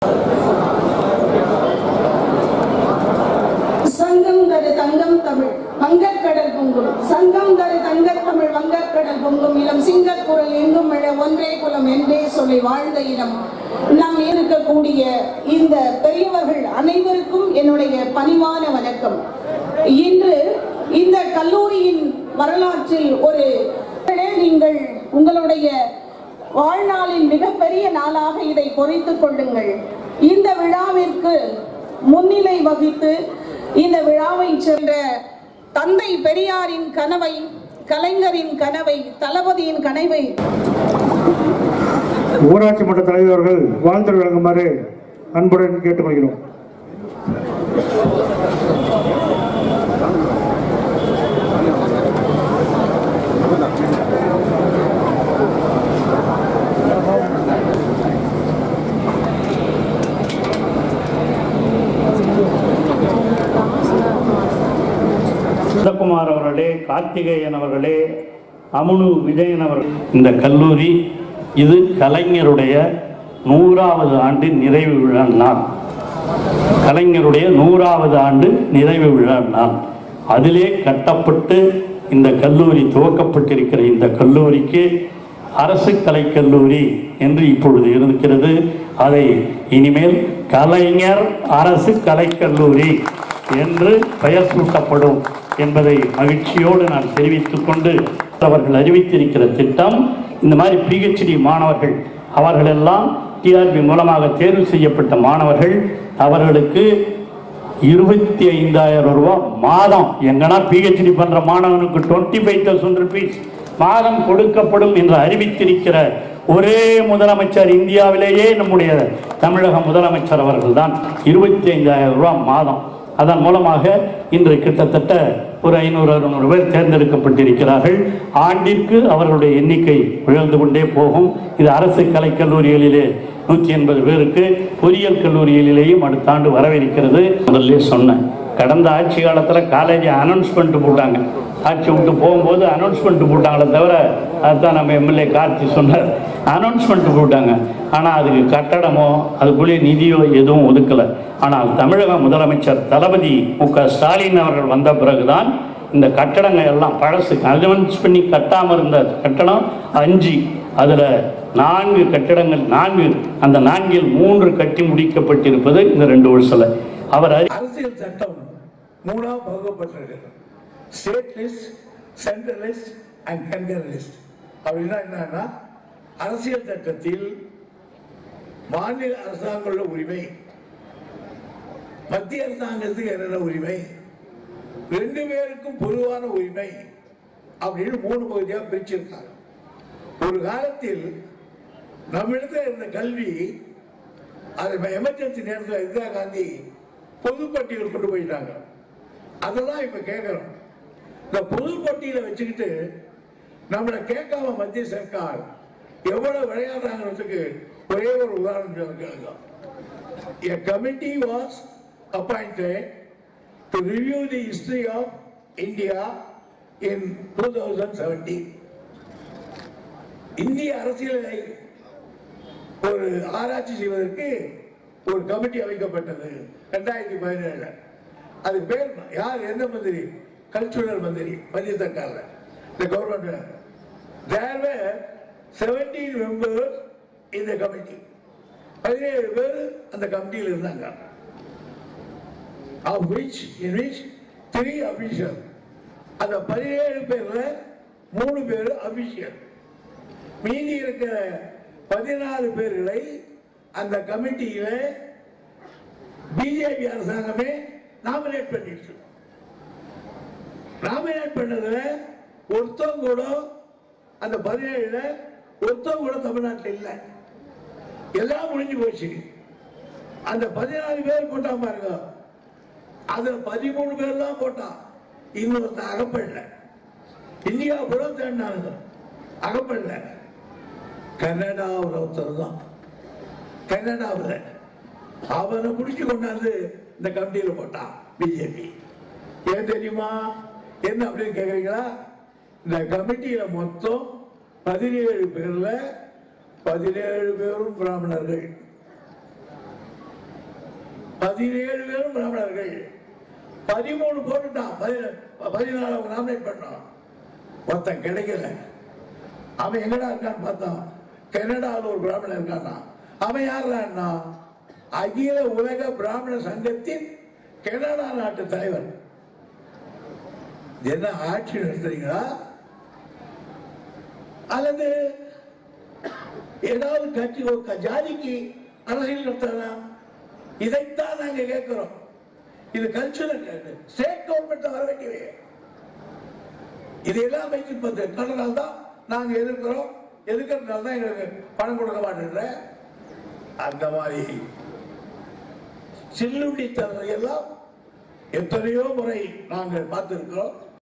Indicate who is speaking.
Speaker 1: சங்கம் தரு தங்கம் தமிழ் வங்கக்கடல் பொங்கும், சங்கம் தரு தங்கத் தமிழ் வங்கக்கடல் பொங்கும் இளம் சிங்கக்குரல் எங்கும் எழ ஒன்றே குலம் என்றே சொல்லி வாழ்ந்த இடம். நாம் இருக்கக்கூடிய இந்த பெரியவர்கள் அனைவருக்கும் என்னுடைய பணிவான வணக்கம். இன்று இந்த கல்லூரியின் வரலாற்றில் ஒரு நீங்கள் உங்களுடைய வாழ்நாளின் மிகப்பெரிய நாளாக இதை பொறித்துக் கொள்ளுங்கள். இந்த விழாவிற்கு முன்னிலை வகித்து இந்த விழாவை சென்ற தந்தை பெரியாரின் கனவை, கலைஞரின் கனவை, தளபதியின் கனவை
Speaker 2: ஊராட்சி மன்ற தலைவர்கள் வாழ்த்து வழங்குமாறு அன்புடன் கேட்டுக்கொள்கிறோம்.
Speaker 3: குமார் அவர்களே, கார்த்திகேயன் அவர்களே, அமுனு விஜயன் அவர்கள், இந்த கல்லூரி இது கலைஞருடைய 100வது ஆண்டு நிறைவு விழா நாள். கலைஞருடைய 100வது ஆண்டு நிறைவு விழா நாள். அதிலே கட்டப்பட்டு இந்த கல்லூரி துவக்கப்பட்டிருக்கிற இந்த கல்லூரிக்கு அரசு கலைக்கல்லூரி என்று இப்பொழுது இருக்கிறது. அதை இனிமேல் கலைஞர் அரசு கலைக்கல்லூரி என்று பெயர் சூட்டப்படும் என்பதை மகிழ்ச்சியோடு நான் தெரிவித்துக் கொண்டு, அவர்கள் அறிவித்திருக்கிற திட்டம், இந்த மாதிரி PhD மாணவர்கள் அவர்களெல்லாம் TRB மூலமாக தேர்வு செய்யப்பட்ட மாணவர்கள், அவர்களுக்கு 25,000 ரூபாய் மாதம், எங்கன்னா PhD பண்ற மாணவனுக்கு 25,000 rupees மாதம் கொடுக்கப்படும் என்று அறிவித்திருக்கிற ஒரே முதலமைச்சர் இந்தியாவிலேயே நம்முடைய தமிழக முதலமைச்சர் அவர்கள் தான். 25,000 ரூபாய் மாதம். அதன் மூலமாக இன்று கிட்டத்தட்ட ஒரு 500-600 பேர் தேர்ந்தெடுக்கப்பட்டிருக்கிறார்கள். ஆண்டிற்கு அவர்களுடைய எண்ணிக்கை உயர்ந்து கொண்டே போகும். இது அரசு கலைக்கல்லூரிகளிலே 180 பேருக்கு, பொறியியல் கல்லூரிகளிலேயும் அடுத்த ஆண்டு வரவிருக்கிறது. முதல்ல சொன்னேன், கடந்த ஆட்சி காலத்தில் காலேஜை அனௌன்ஸ்மெண்ட் போட்டாங்க. ஆட்சி விட்டு போகும்போது அனௌன்ஸ்மெண்ட் போட்டாங்களே தவிர, அதுதான் நம்ம MLA கார்த்தி சொன்னார், அனௌன்ஸ்மெண்ட் போட்டாங்க. ஆனால் அதுக்கு கட்டடமோ அதுக்குள்ளே நிதியோ எதுவும் ஒதுக்கலை. ஆனால் தமிழக முதலமைச்சர் தளபதி MK ஸ்டாலின் அவர்கள் வந்த பிறகுதான் இந்த கட்டடங்கள் எல்லாம் பழசு அனௌன்ஸ் பண்ணி கட்டாமல் இருந்த கட்டடம் 5, அதில் 4 கட்டிடங்கள், 4, அந்த 4இல் 3 கட்டி முடிக்கப்பட்டிருப்பது இந்த 2 வருஷத்தில். அவர்
Speaker 4: அரசியல் சட்டம் 3ஆக பகுக்கப்பட்டிருக்கிறது. State list, central list and concurrent list. அப்படின்னா என்னன்னா, அரசியல் சட்டத்தில் மாநில அரசாங்கங்களோட உரிமை, மத்திய அரசாங்கத்துக்கு என்னென்ன உரிமை, 2 பேருக்கும் பொதுவான உரிமை அப்படின்னு 3 பகுதியாக பிரிச்சிருக்காங்க. ஒரு காலத்தில் நம்மிடத்தில் இருந்த கல்வி, அது எமர்ஜென்சி நேரத்தில் இந்திரா காந்தி பொதுப்பட்டியல் கொண்டு போயிட்டாங்க. அதெல்லாம் இப்ப கேட்கிறோம். இந்த பொதுப்பட்டியலை வச்சுக்கிட்டு நம்மளை கேட்காம மத்திய சர்க்கார் எவ்வளவு விளையாடுறாங்கிறதுக்கு ஒரே ஒரு உதாரணம் கேளுங்க. A committee was appointed to review the history of India in 2017. இந்திய அரசியலை ஒரு ஆராய்ச்சி செய்வதற்கு ஒரு கமிட்டி அமைக்கப்பட்டது 2017. அது பேர் யார், என்ன மந்திரி? கல்ச்சுரல் மந்திரி, மத்திய சர்க்கார்ல, இந்த government. There were 17 members in the committee. 17 பேர் அந்த கமிட்டியில் இருந்தாங்க. in which 3 officials. அந்த 17 பேர்ல 3 பேர் அபிஷியல். மீதி இருக்கிற 14 பேர்களை அந்த கமிட்டியில பிஜேபி அரசாங்கமே நாமினேட் பண்ணிட்டு, நாமினேட் பண்ணதுல ஒருத்தவங்க கூட, அந்த 17ல ஒருத்தவங்க கூட தமிழ்நாட்டில் இல்லை. எல்லாம் முடிஞ்சு போச்சு. அந்த 14 பேர் போட்டா பாருங்க, அதுல 13 பேர் தான் போட்டான். இன்னொருத்த அகப்படல. இந்தியா கூட தேடினாங்க, அகப்படல. கனடாவில் ஒருத்தர் தான், கனடாவில் அவனை முடிச்சு கொண்டாந்து இந்த கமிட்டியில போட்டான் பிஜேபி. ஏன் தெரியுமா? என்ன அப்படின்னு கேக்குறீங்களா? இந்த கமிட்டியில மொத்தம் 17 பேர்ல 17 பேரும் பிராமணர்கள். 17 பேரும் பிராமணர்கள். 13 போட்டுட்டான், 14 நாமினேட் பண்ணான். ஒருத்தன் கிடைக்கல. அவன் எங்கடா இருக்கான்னு பார்த்தான், கனடாவில் ஒரு பிராமணன் இருக்கானா. அவன் யாருன்னா அகில உலக பிராமண சங்கத்தின் கனடா நாட்டு தலைவர். என்ன ஆட்சி நடத்துறீங்களா அல்லது ஏதாவது கட்சி ஜாதிக்கு அரசியல் நடத்தலாம்? இதைத்தான் நாங்க கேட்கிறோம். இது கல்ச்சுரல் ஸ்டேட் கவர்மெண்ட் வர வேண்டியவை. இதையெல்லாம் வைத்து கண்டனால தான் நாங்க எதிர்க்கிறோம். எதிர்க்கிறதுனால தான் எங்களுக்கு பணம் கொடுக்க மாட்டேன்ற அந்த மாதிரி சில்லுண்டித்தனத்தை எல்லாம் எத்தனையோ முறை நாங்கள் பார்த்திருக்கிறோம்.